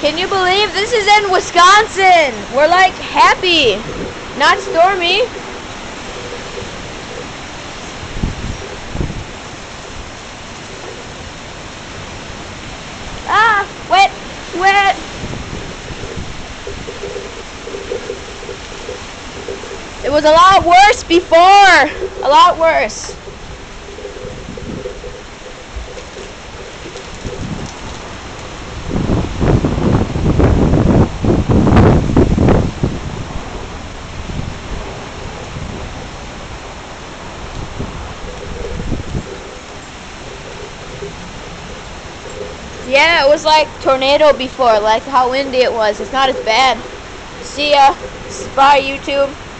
Can you believe this is in Wisconsin? We're like happy, not stormy. Ah, wet, wet. It was a lot worse before, a lot worse. Yeah, it was like tornado before, like how windy it was. It's not as bad. See ya. Bye, YouTube.